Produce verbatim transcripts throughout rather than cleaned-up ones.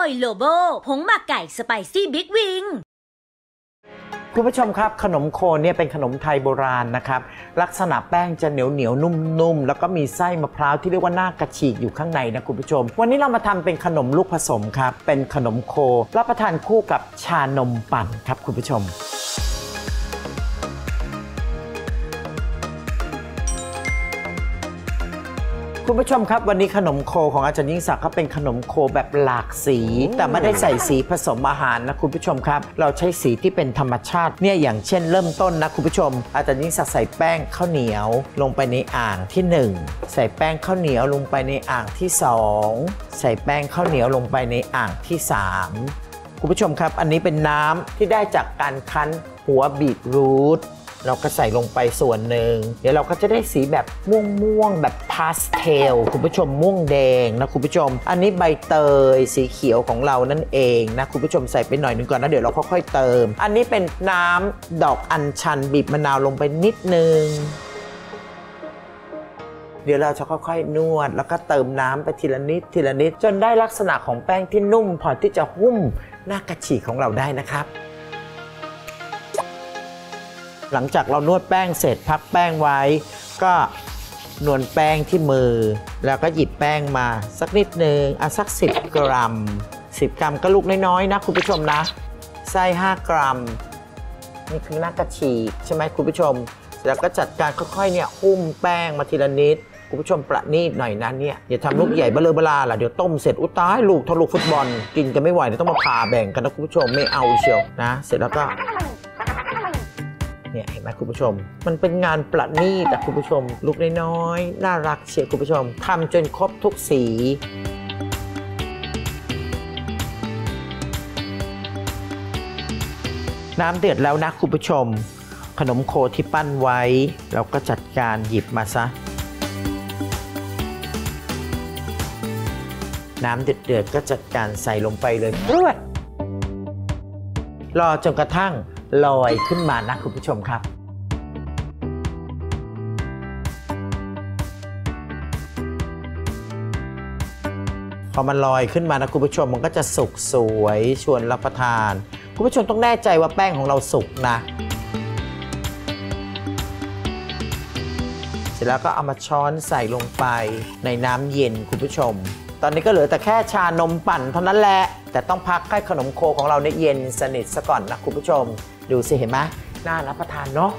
ยโลโบผงหมักไก่สไปซี่บิ๊กวิงคุณผู้ชมครับขนมโคเนี่ยเป็นขนมไทยโบราณนะครับลักษณะแป้งจะเหนียวเหนียวนุ่มๆแล้วก็มีไส้มะพร้าวที่เรียกว่าหน้ากระฉีกอยู่ข้างในนะคุณผู้ชมวันนี้เรามาทำเป็นขนมลูกผสมครับเป็นขนมโครับประทานคู่กับชานมปั่นครับคุณผู้ชมคุณผู้ชมครับวันนี้ขนมโคของอาจารย์ยิ่งศักดิ์เขาเป็นขนมโคแบบหลากสีแต่ไม่ได้ใส่สีผสมอาหารนะคุณผู้ชมครับเราใช้สีที่เป็นธรรมชาติเนี่ยอย่างเช่นเริ่มต้นนะคุณผู้ชมอาจารย์ยิ่งศักดิ์ใส่แป้งข้าวเหนียวลงไปในอ่างที่หนึ่งใส่แป้งข้าวเหนียวลงไปในอ่างที่สองใส่แป้งข้าวเหนียวลงไปในอ่างที่สามคุณผู้ชมครับอันนี้เป็นน้ำที่ได้จากการคั้นหัวบีทรูทเราก็ใส่ลงไปส่วนหนึ่งเดี๋ยวเราก็จะได้สีแบบม่วงๆแบบพาสเทลคุณผู้ชมม่วงแดงนะคุณผู้ชมอันนี้ใบเตยสีเขียวของเรานั่นเองนะคุณผู้ชมใส่ไปหน่อยหนึ่งก่อนนะเดี๋ยวเราค่อยๆเติมอันนี้เป็นน้ำดอกอัญชันบีบมะนาวลงไปนิดนึงเดี๋ยวเราจะค่อยๆนวดแล้วก็เติมน้ำไปทีละนิดทีละนิดจนได้ลักษณะของแป้งที่นุ่มพอที่จะหุ้มหน้ากระฉีกของเราได้นะครับหลังจากเรานวดแป้งเสร็จพักแป้งไว้ก็นวลแป้งที่มือแล้วก็หยิบแป้งมาสักนิดนึงอ่ะสักสิบกรัมสิบกรัมก็ลูกน้อยๆนะคุณผู้ชมนะไส้ห้ากรัมนี่คือหน้ากระฉีกใช่ไหมคุณผู้ชมแล้วก็จัดการค่อยๆเนี่ยหุ้มแป้งมาทีละนิดคุณผู้ชมประณีตหน่อยนะเนี่ยอย่าทำลูกใหญ่เบลอเบลาล่ะเดี๋ยวต้มเสร็จอุตายลูกทะลุฟุตบอลกินกันไม่ไหวเดี๋ยวต้องมาผ่าแบ่งกันนะคุณผู้ชมไม่เอาเชียวนะเสร็จแล้วก็เนี่ยเห็นไหมคุณผู้ชมมันเป็นงานประณีตแต่คุณผู้ชมลูกน้อยๆน่ารักเชียวคุณผู้ชมทำจนครบทุกสีน้ำเดือดแล้วนะคุณผู้ชมขนมโคที่ปั้นไว้เราก็จัดการหยิบมาซะน้ำเดือดๆก็จัดการใส่ลงไปเลยรวดรอจนกระทั่งลอยขึ้นมานะคุณผู้ชมครับพอมันลอยขึ้นมานะคุณผู้ชมมันก็จะสุกสวยชวนรับประทานคุณผู้ชมต้องแน่ใจว่าแป้งของเราสุกนะเสร็จแล้วก็เอามาช้อนใส่ลงไปในน้ำเย็นคุณผู้ชมตอนนี้ก็เหลือแต่แค่ชานมปั่นเท่านั้นแหละแต่ต้องพักให้ขนมโคของเราเนี่ยเย็นสนิทซะก่อนนะคุณผู้ชมดูสิเห็นไหมน่ารับประทานเนาะ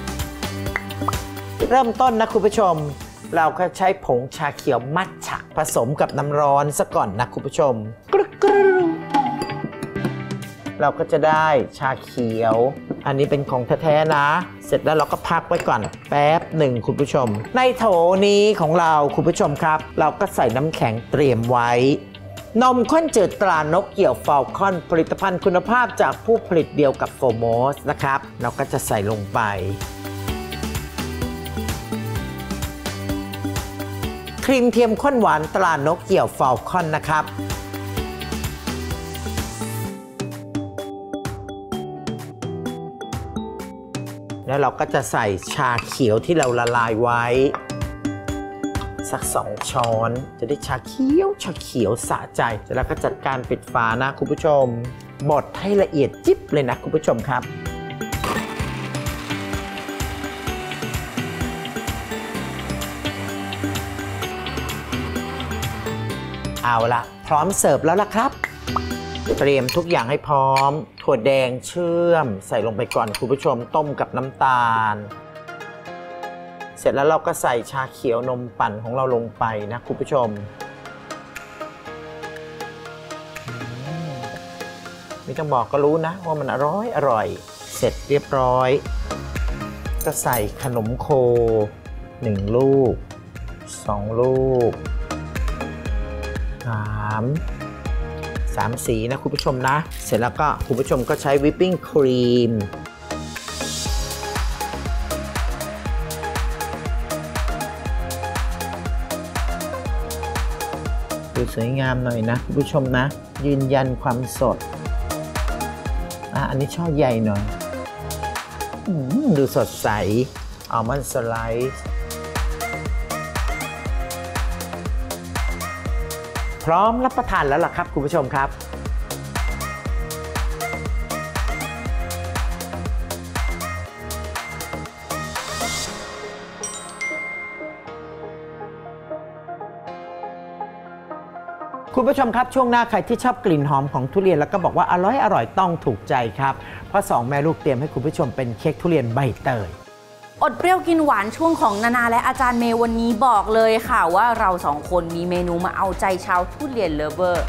เริ่มต้นนะคุณผู้ชมเราก็ใช้ผงชาเขียวมัทฉะผสมกับน้ำร้อนซะก่อนนะคุณผู้ชมกรึ๊กกรึ๊กเราก็จะได้ชาเขียวอันนี้เป็นของแท้ๆนะเสร็จแล้วเราก็พักไว้ก่อนแป๊บหนึ่งคุณผู้ชมในโถนี้ของเราคุณผู้ชมครับเราก็ใส่น้ำแข็งเตรียมไว้นมข้นจืดตรานกเกี่ยวฟอลคอนผลิตภัณฑ์คุณภาพจากผู้ผลิตเดียวกับโฟโมสนะครับเราก็จะใส่ลงไปครีมเทียมข้นหวานตรานกเกี่ยวฟอลคอนนะครับแล้วเราก็จะใส่ชาเขียวที่เราละลายไว้สักสองช้อนจะได้ชาเขียวชาเขียวสะใจแล้วก็จัดการปิดฝานะคุณผู้ชมบดให้ละเอียดจิ๊บเลยนะคุณผู้ชมครับเอาละพร้อมเสิร์ฟแล้วล่ะครับเตรียมทุกอย่างให้พร้อมถั่วแดงเชื่อมใส่ลงไปก่อนคุณผู้ชมต้มกับน้ำตาลเสร็จแล้วเราก็ใส่ชาเขียวนมปั่นของเราลงไปนะคุณผู้ชมไม่ต้องบอกก็รู้นะว่ามันอร่อยอร่อยเสร็จเรียบร้อยก็ใส่ขนมโคหนึ่งลูกสองลูกสามสามสีนะคุณผู้ชมนะเสร็จแล้วก็คุณผู้ชมก็ใช้วิปปิ้งครีมดูสวยงามหน่อยนะคุณผู้ชมนะยืนยันความสดอ่ะอันนี้ช่อใหญ่หน่อยดูสดใสอัลมอนด์สไลซ์พร้อมรับประทานแล้วล่ะครับคุณผู้ชมครับคุณผู้ชมครับช่วงหน้าใครที่ชอบกลิ่นหอมของทุเรียนแล้วก็บอกว่าอร่อยอร่อยต้องถูกใจครับเพราะสองแม่ลูกเตรียมให้คุณผู้ชมเป็นเค้กทุเรียนใบเตยอดเปรี้ยวกินหวานช่วงของนานาและอาจารย์เมย์วันนี้บอกเลยค่ะว่าเราสองคนมีเมนูมาเอาใจชาวทุเรียนเลิฟเวอร์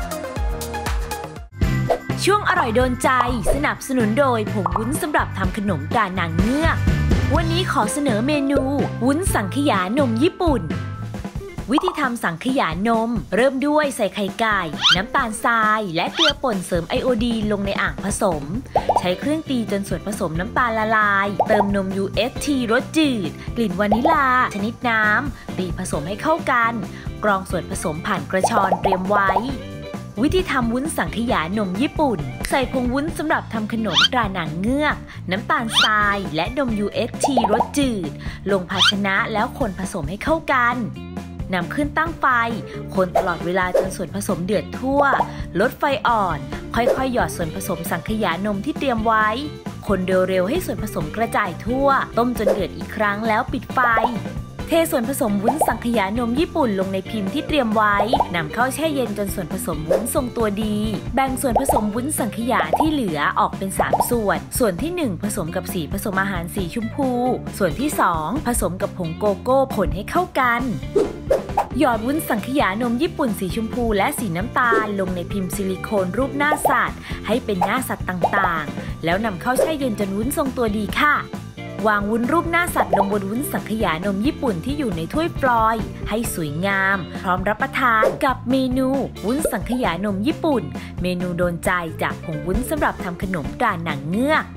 ช่วงอร่อยโดนใจสนับสนุนโดยผงวุ้นสำหรับทำขนมตรานางเงือกวันนี้ขอเสนอเมนูวุ้นสังขยานมญี่ปุ่นวิธีทำสังขยานมเริ่มด้วยใส่ไข่ไก่น้ำตาลทรายและเกลือป่นเสริมไอโอดีนลงในอ่างผสมใช้เครื่องตีจนส่วนผสมน้ำตาลละลายเติมนม ยู เอส ที รสจืดกลิ่นวานิลาชนิดน้ำตีผสมให้เข้ากันกรองส่วนผสมผ่านกระชอนเตรียมไว้วิธีทำวุ้นสังขยานมญี่ปุ่นใส่ผงวุ้นสำหรับทำขนมตรานางเงือกน้ำตาลทรายและนม ยู เอส ที รสจืดลงภาชนะแล้วคนผสมให้เข้ากันนำขึ้นตั้งไฟคนตลอดเวลาจนส่วนผสมเดือดทั่วลดไฟอ่อนค่อยๆหยอดส่วนผสมสังขยานมที่เตรียมไว้คนเร็วๆให้ส่วนผสมกระจายทั่วต้มจนเดือดอีกครั้งแล้วปิดไฟเทส่วนผสมวุ้นสังขยานมญี่ปุ่นลงในพิมพ์ที่เตรียมไว้นำเข้าแช่เย็นจนส่วนผสมวุ้นทรงตัวดีแบ่งส่วนผสมวุ้นสังขยาที่เหลือออกเป็นสามส่วนส่วนที่หนึ่งผสมกับสีผสมอาหารสีชมพูส่วนที่สองผสมกับผงโกโก้ผลให้เข้ากันหยอดวุ้นสังขยานมญี่ปุ่นสีชมพูและสีน้ำตาลลงในพิมพ์ซิลิโคนรูปหน้าสัตว์ให้เป็นหน้าสัตว์ต่างๆแล้วนำเข้าแช่เย็นจนวุ้นทรงตัวดีค่ะวางวุ้นรูปหน้าสัตว์ลงบนวุ้นสังขยานมญี่ปุ่นที่อยู่ในถ้วยฟลอยล์ให้สวยงามพร้อมรับประทานกับเมนูวุ้นสังขยานมญี่ปุ่นเมนูโดนใจจากผงวุ้นสำหรับทำขนมตรานางเงือก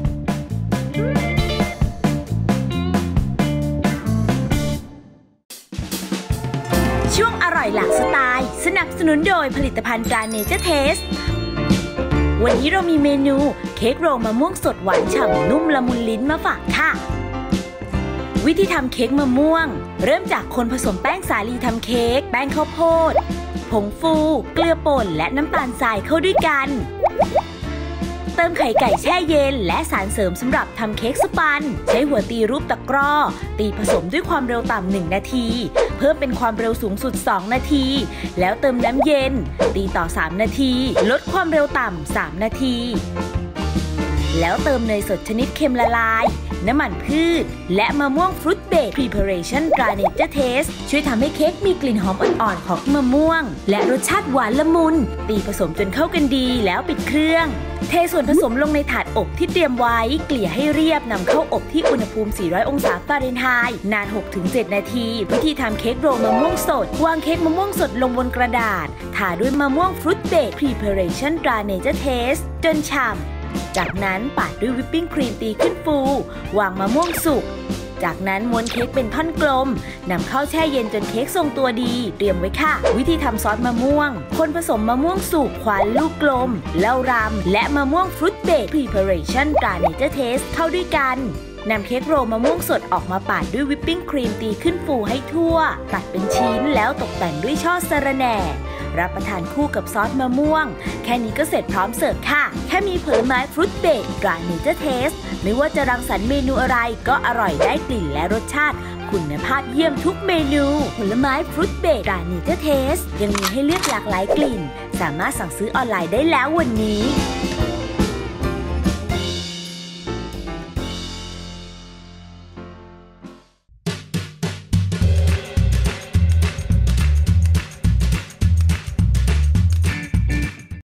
ช่วงอร่อยหลากสไตล์สนับสนุนโดยผลิตภัณฑ์ตราเนเจอร์เทสวันนี้เรามีเมนูเค้กโรลมะม่วงสดหวานฉ่ำนุ่มละมุนลิ้นมาฝากค่ะวิธีทำเค้กมะม่วงเริ่มจากคนผสมแป้งสาลีทำเค้กแป้งข้าวโพดผงฟูเกลือป่นและน้ำตาลทรายเข้าด้วยกันเติมไข่ไก่แช่เย็นและสารเสริมสำหรับทำเค้กสปันใช้หัวตีรูปตะกร้อตีผสมด้วยความเร็วต่ำหนึ่งนาทีเพิ่มเป็นความเร็วสูงสุดสองนาทีแล้วเติมน้ำเย็นตีต่อสามนาทีลดความเร็วต่ำสามนาทีแล้วเติมเนยสดชนิดเค็มละลายน้ำมันพืชและมะม่วงฟรุตเบรด Preparation ตราเนเจอร์เทสช่วยทำให้เค้กมีกลิ่นหอมอ่อนๆของมะม่วงและรสชาติหวานละมุนตีผสมจนเข้ากันดีแล้วปิดเครื่องเทส่วนผสมลงในถาดอบที่เตรียมไว้เกลี่ยให้เรียบนำเข้าอบที่อุณหภูมิสี่ร้อยองศาฟาเรนไฮต์นาน หกถึงเจ็ด นาทีวิธีทำเค้กโรลมะม่วงสดวางเค้กมะม่วงสดลงบนกระดาษทาด้วยมะม่วงฟรุตเบรด Preparation ตราเนเจอร์เทสจนฉ่ำจากนั้นปาดด้วยวิปปิ้งครีมตีขึ้นฟูวางมะม่วงสุกจากนั้นม้วนเค้กเป็นท่อนกลมนำเข้าแช่เย็นจนเค้กทรงตัวดีเตรียมไว้ค่ะวิธีทำซอสมะม่วงคนผสมมะม่วงสุกควานลูกกลมเหล้ารำและมะม่วงฟรุตเบรด Preparation ตราเนเจอร์เทสเข้าด้วยกันนำเค้กโรลมะม่วงสดออกมาปาดด้วยวิปปิ้งครีมตีขึ้นฟูให้ทั่วตัดเป็นชิ้นแล้วตกแต่งด้วยช่อสะระแหน่รับประทานคู่กับซอสมะม่วงแค่นี้ก็เสร็จพร้อมเสิร์ฟค่ะแค่มีผลไม้ฟรุตเบรดตราเนเจอร์เทสไม่ว่าจะรังสรรค์เมนูอะไรก็อร่อยได้กลิ่นและรสชาติคุณภาพเยี่ยมทุกเมนูผลไม้ฟรุตเบรดตราเนเจอร์เทสยังมีให้เลือกหลากหลายกลิ่นสามารถสั่งซื้อออนไลน์ได้แล้ววันนี้